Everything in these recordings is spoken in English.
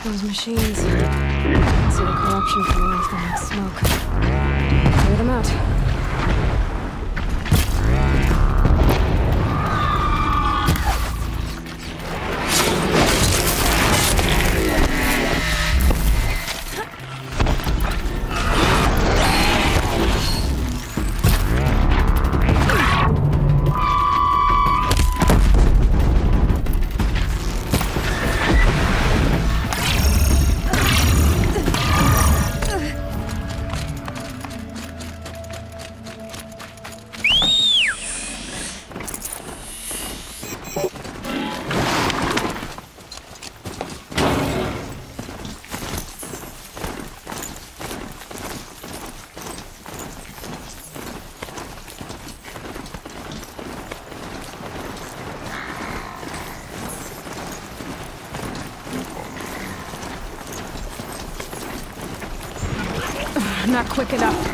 Those machines. I see the corruption coming off them like smoke. Clear them out. I'm not quick enough.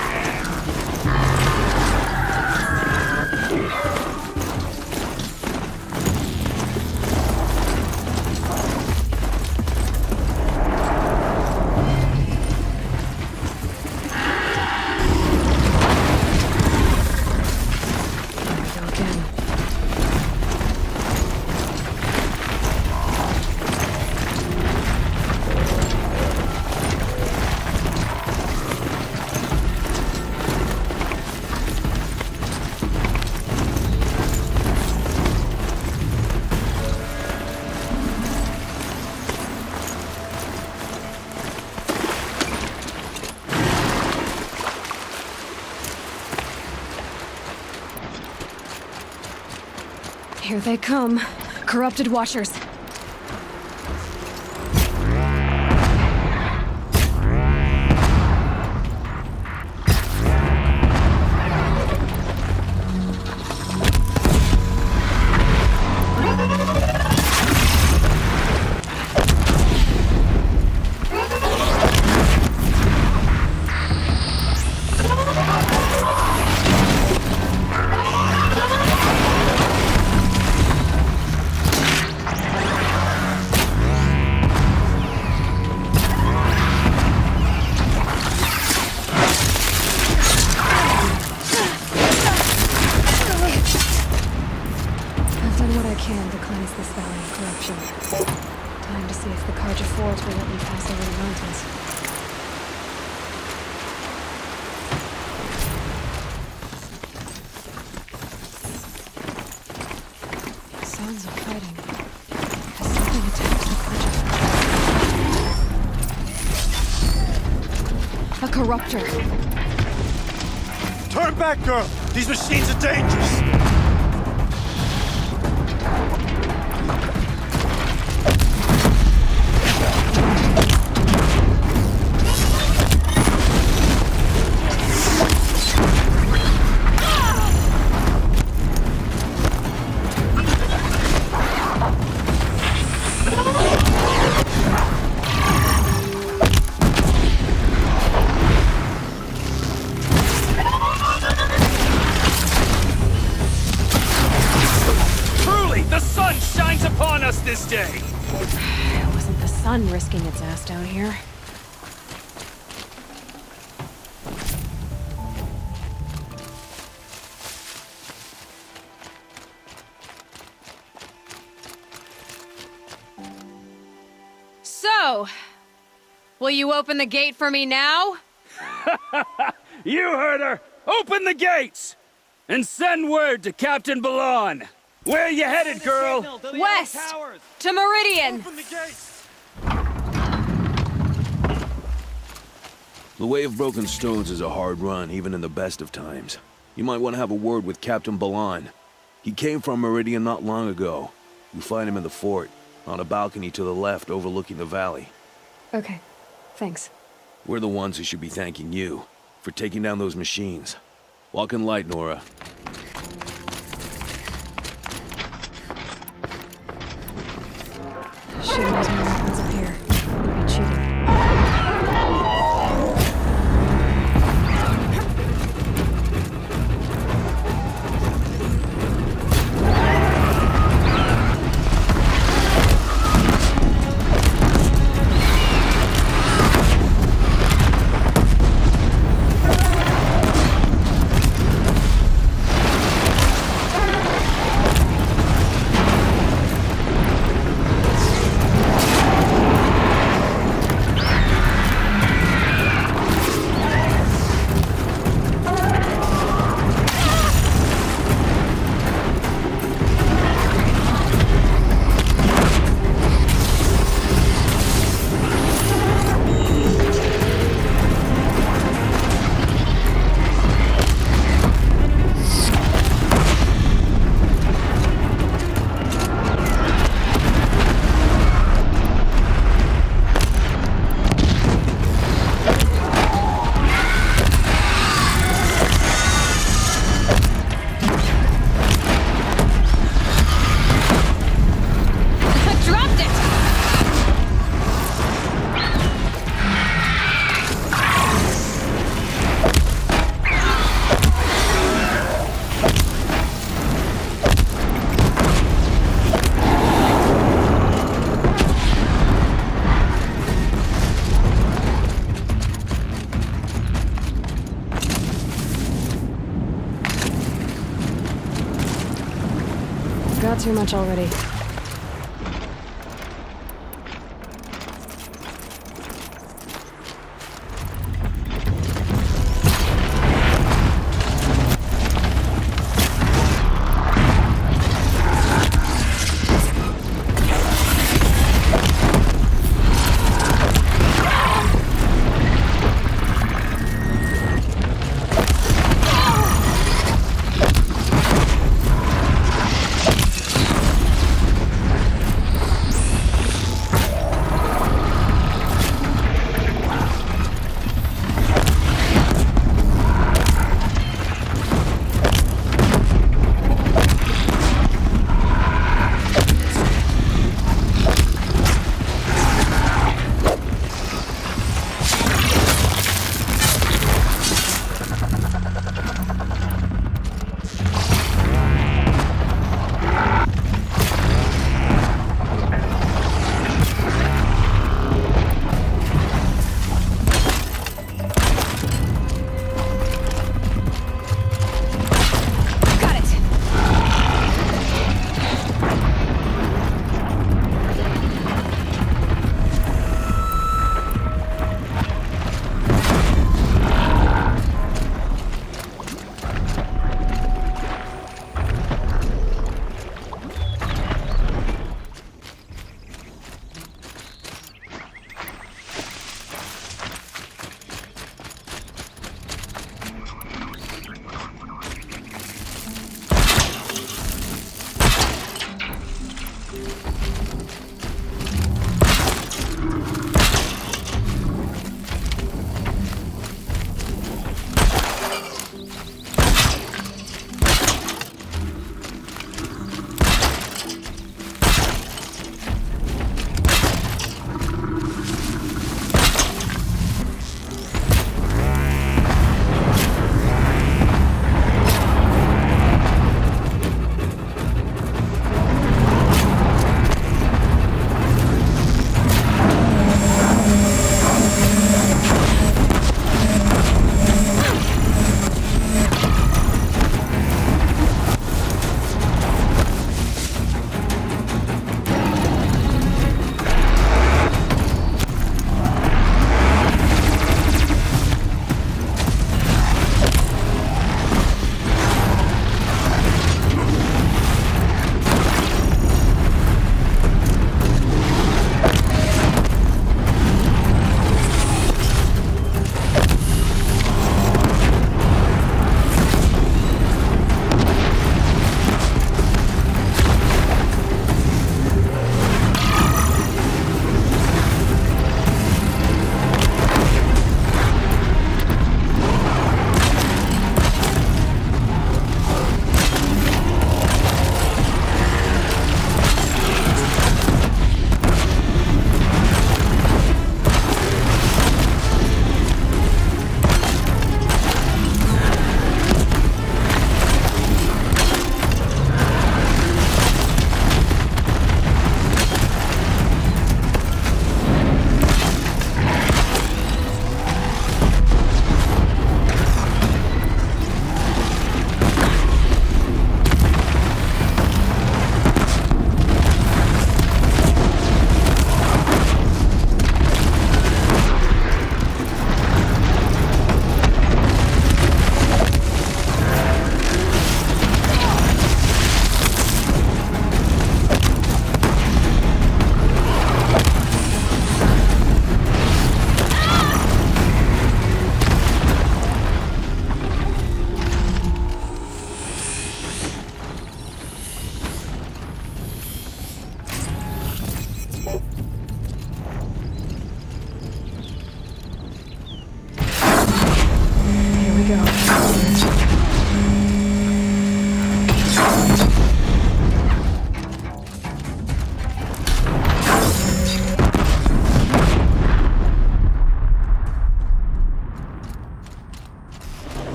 Here they come. Corrupted Watchers. Time to see if the Carja Force will let me pass over the mountains. Sounds of fighting. Has something attacked the Carja? A corruptor. Turn back, girl! These machines are dangerous! This day. It wasn't the sun risking its ass down here. So, will you open the gate for me now? You heard her! Open the gates! And send word to Captain Balan! Where you headed, girl? West! To Meridian! Open the gates! The Way of Broken Stones is a hard run, even in the best of times. You might want to have a word with Captain Balan. He came from Meridian not long ago. You find him in the fort, on a balcony to the left overlooking the valley. Okay, thanks. We're the ones who should be thanking you for taking down those machines. Walk in light, Nora. She knows my weapons up here. Would be cheating. got too much already.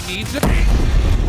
needs it.